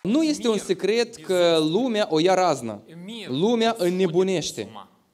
Nu este un secret că lumea o ia raznă. Lumea înnebunește.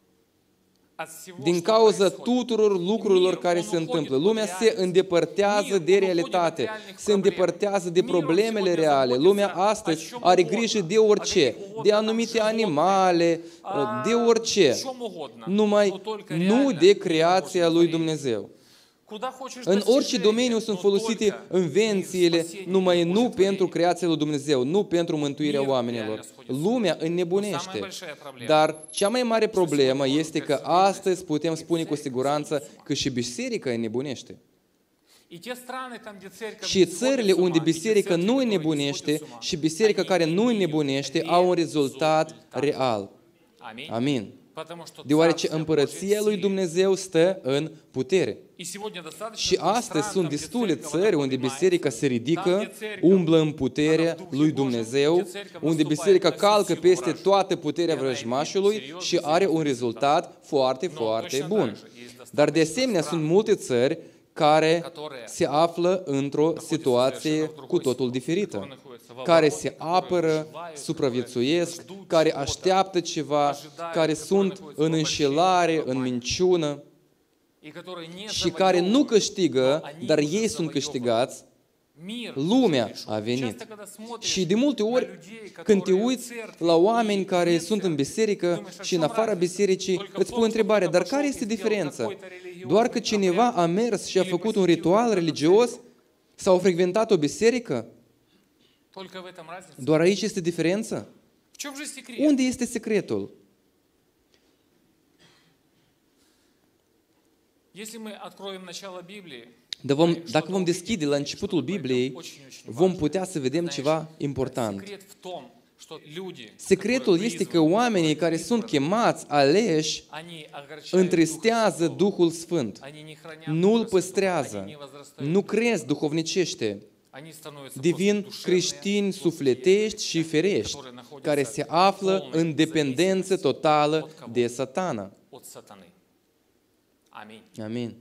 Din cauza tuturor lucrurilor care se întâmplă. Lumea se îndepărtează de realitate, se îndepărtează de problemele reale. Lumea astăzi are grijă de orice, de anumite animale, de orice, numai nu de creația lui Dumnezeu. În orice domeniu sunt folosite invențiile, numai nu pentru creația lui Dumnezeu, nu pentru mântuirea oamenilor. Lumea înnebunește. Dar cea mai mare problemă este că astăzi putem spune cu siguranță că și biserica înnebunește. Și țările unde biserica nu înnebunește și biserica care nu înnebunește au un rezultat real. Amin. Deoarece împărăția lui Dumnezeu stă în putere. Și astăzi sunt destule țări unde biserica se ridică, umblă în puterea lui Dumnezeu, unde biserica calcă peste toată puterea vrăjmașului și are un rezultat foarte, foarte bun. Dar de asemenea sunt multe țări care se află într-o situație cu totul diferită, care se apără, supraviețuiesc, care așteaptă ceva, care sunt în înșelare, în minciună și care nu câștigă, dar ei sunt câștigați. Lumea a venit. Și de multe ori, când te uiți la oameni care sunt în biserică și în afara bisericii, îți pui întrebarea, dar care este diferența? Doar că cineva a mers și a făcut un ritual religios sau a frecventat o biserică? Doar aici este diferența? Unde este secretul? Dacă vom deschide la începutul Bibliei, vom putea să vedem ceva important. Secretul este că oamenii care sunt chemați, aleși, întristează Duhul Sfânt. Nu îl păstrează, nu cresc duhovnicește. Devin creștini sufletești și ferești, care se află în dependență totală de Satana. Amin.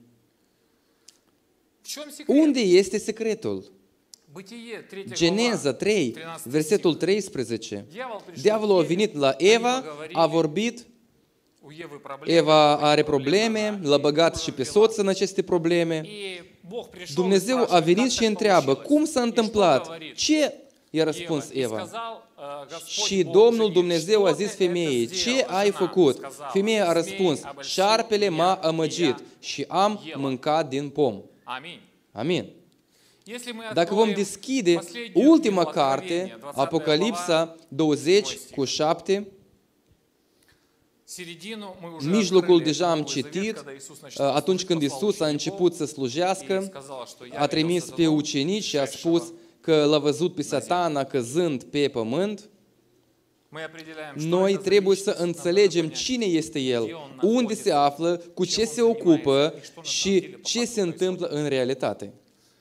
Unde este secretul? Geneza 3, versetul 13. Diavolul a venit la Eva, a vorbit, Eva are probleme, l-a băgat și pe soț în aceste probleme. Dumnezeu a venit și întreabă, cum s-a întâmplat? Ce i-a răspuns Eva? Și Domnul Dumnezeu a zis femeii, ce ai făcut? Femeia a răspuns, șarpele m-a amăgit și am mâncat din pom. Amin. Dacă vom deschide ultima carte, Apocalipsa 20:7, mijlocul deja am citit, atunci când Iisus a început să slujească, a trimis pe ucenici și a spus că l-a văzut pe Satana căzând pe pământ. Noi trebuie să înțelegem cine este El, unde se află, cu ce se ocupă și ce se întâmplă în realitate.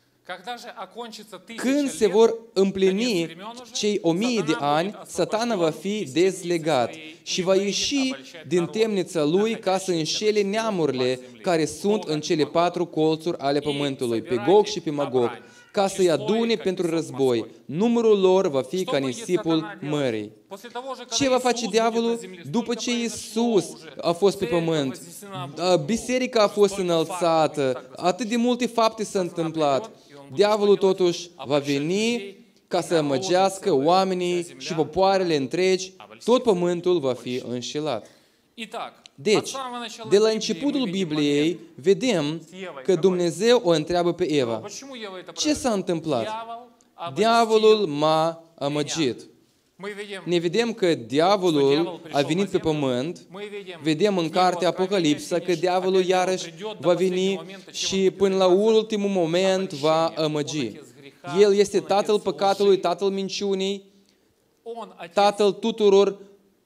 Când se vor împlini cei 1000 de ani, Satana va fi dezlegat și va ieși din temnița lui ca să înșele neamurile care sunt în cele 4 colțuri ale pământului, pe Gog și pe Magog, ca să-i adune pentru război. Numărul lor va fi ca nisipul mării. Ce va face diavolul? După ce Iisus a fost pe pământ, biserica a fost înălțată, atât de multe fapte s-au întâmplat, diavolul totuși va veni ca să amăgească oamenii și popoarele întregi, tot pământul va fi înșelat. Deci, de la începutul Bibliei, vedem că Dumnezeu o întreabă pe Eva. Ce s-a întâmplat? Diavolul m-a amăgit. Ne vedem că diavolul a venit pe pământ, vedem în cartea Apocalipsa că diavolul iarăși va veni și până la ultimul moment va amăgi. El este tatăl păcatului, tatăl minciunii, tatăl tuturor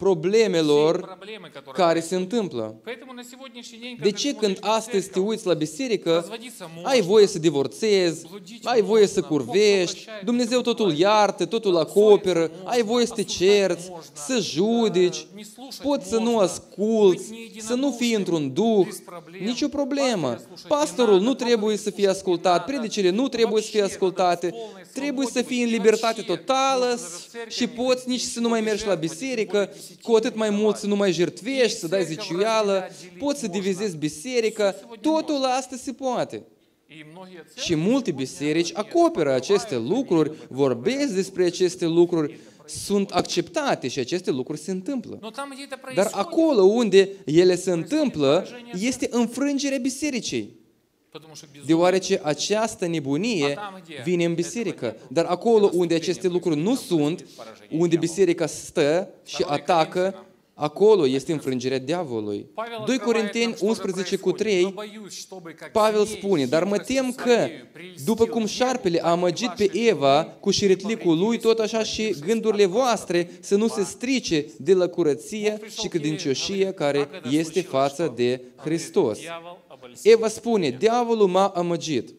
problemelor care se întâmplă. De ce când astăzi te uiți la biserică, ai voie să divorțezi, ai voie să curvești, Dumnezeu totul iartă, totul acoperă, ai voie să te cerți, să judeci, poți să nu asculți, să nu fii într-un duh, nicio problemă. Pastorul nu trebuie să fie ascultat, predicile nu trebuie să fie ascultate, trebuie să fii în libertate totală și poți nici să nu mai mergi la biserică, cu atât mai mult să nu mai jertfești, să dai zeciuială, poți să divizezi biserica, totul asta se poate. Și multe biserici acoperă aceste lucruri, vorbesc despre aceste lucruri, sunt acceptate și aceste lucruri se întâmplă. Dar acolo unde ele se întâmplă, este înfrângerea bisericii. Deoarece această nebunie vine în biserică. Dar acolo unde aceste lucruri nu sunt, unde biserica stă și atacă, acolo este înfrângerea diavolului. 2 Corinteni 11:3, Pavel spune, dar mă tem că, după cum șarpele a amăgit pe Eva cu șiretlicul lui, tot așa și gândurile voastre să nu se strice de la curăție și credincioșie care este față de Hristos. Eva spune, diavolul m-a amăgit.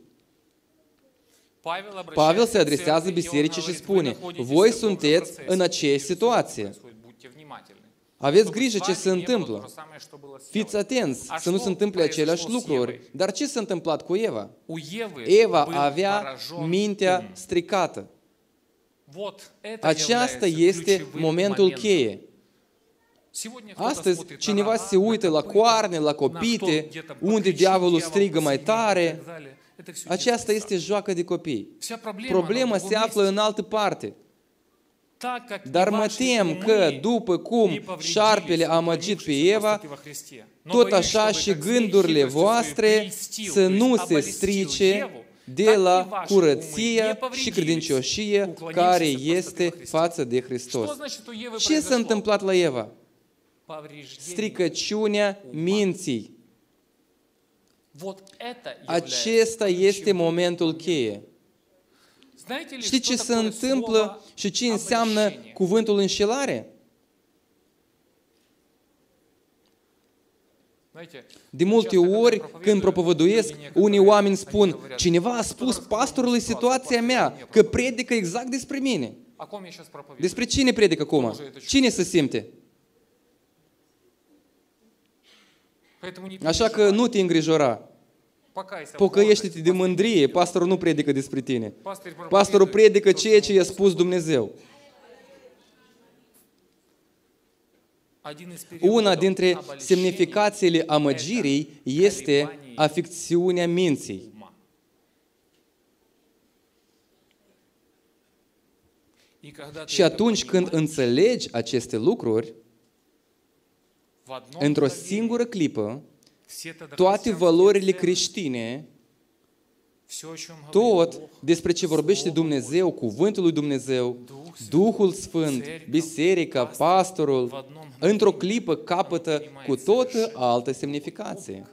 Pavel se adresează bisericii și spune, voi sunteți în aceeași situație. Aveți grijă ce se întâmplă. Fiți atenți să nu se întâmple aceleași lucruri. Dar ce s-a întâmplat cu Eva? Eva avea mintea stricată. Aceasta este momentul cheie. Astăzi, cineva se uită la coarne, la copite, unde diavolul strigă mai tare. Aceasta este joacă de copii. Problema se află în altă parte. Dar mă tem că, după cum șarpele a amăgit pe Eva, tot așa și gândurile voastre să nu se strice de la curăție și credincioșie care este față de Hristos. Ce s-a întâmplat la Eva? Stricăciunea minții. Acesta este momentul cheie. Știți ce se întâmplă și ce înseamnă cuvântul înșelare? De multe ori, când propovăduiesc, unii oameni spun, cineva a spus pastorului situația mea, că predică exact despre mine. Despre cine predică acum? Cine se simte? Așa că nu te îngrijora. Pocăiește-te de mândrie, pastorul nu predică despre tine. Pastorul predică ceea ce i-a spus Dumnezeu. Una dintre semnificațiile amăgirii este afecțiunea minții. Și atunci când înțelegi aceste lucruri, într-o singură clipă, toate valorile creștine, tot despre ce vorbește Dumnezeu, Cuvântul lui Dumnezeu, Duhul Sfânt, biserica, pastorul, într-o clipă capătă cu toată altă semnificație.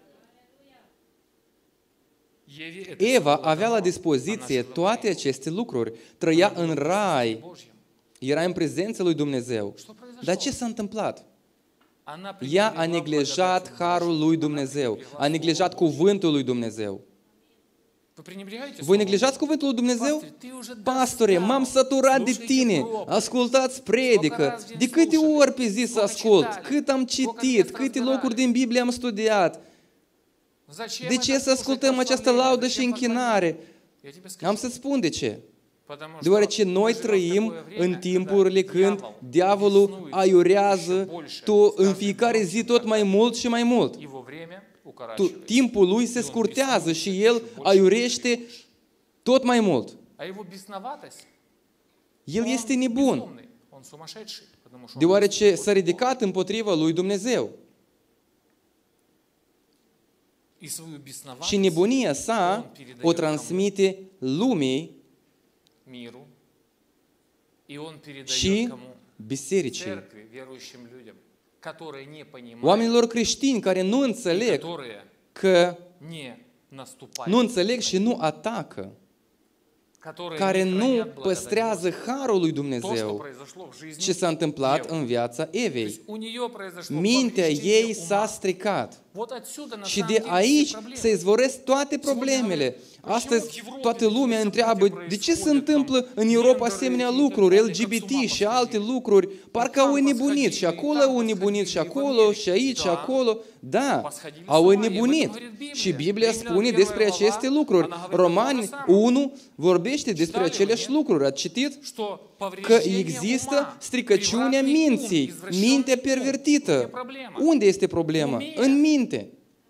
Eva avea la dispoziție toate aceste lucruri, trăia în rai, era în prezența lui Dumnezeu. Dar ce s-a întâmplat? Ea a neglijat harul lui Dumnezeu, a neglijat cuvântul lui Dumnezeu. Voi neglijați cuvântul lui Dumnezeu? Pastore, m-am săturat de tine, ascultați predică. De câte ori pe zi să ascult? Cât am citit? Câte locuri din Biblie am studiat? De ce să ascultăm această laudă și închinare? Am să spun de ce. Deoarece noi trăim în timpurile când diavolul aiurează în fiecare zi tot mai mult și mai mult. Timpul lui se scurtează și el aiurește tot mai mult. El este nebun, deoarece s-a ridicat împotriva lui Dumnezeu. Și nebunia sa o transmite lumii și bisericii. Oamenilor creștini care nu înțeleg și nu atacă care nu păstrează harul lui Dumnezeu. Ce s-a întâmplat în viața Evei? Mintea ei s-a stricat. Și de aici se izvoresc toate problemele. Astăzi toată lumea întreabă de ce se întâmplă în Europa asemenea lucruri, LGBT și alte lucruri. Parcă au înnebunit și acolo au înnebunit și acolo și aici și acolo. Da, au înnebunit. Și Biblia spune despre aceste lucruri. Romani 1 vorbește despre aceleași lucruri. Ați citit? Că există stricăciunea minții, mintea pervertită. Unde este problema? În minte.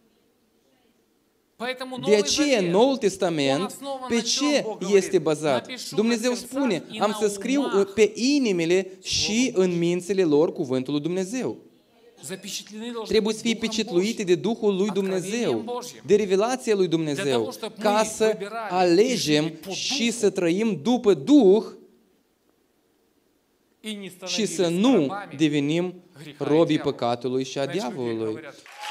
De aceea, Noul Testament, pe ce este bazat? Dumnezeu spune, am să scriu pe inimile și în mințile lor cuvântul lui Dumnezeu. Trebuie să fie pecetluite de Duhul lui Dumnezeu, de revelația lui Dumnezeu, ca să alegem și să trăim după Duh și să nu devenim robii păcatului și a diavolului.